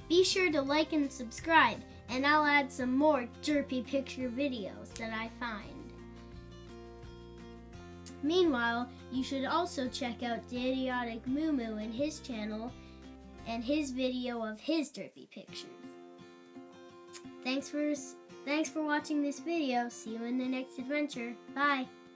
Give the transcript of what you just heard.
Be sure to like and subscribe, and I'll add some more Derpy Picture videos that I find. Meanwhile, you should also check out the Idiotic Moo Moo and his channel and his video of his Derpy Pictures. Thanks for watching this video. See you in the next adventure. Bye.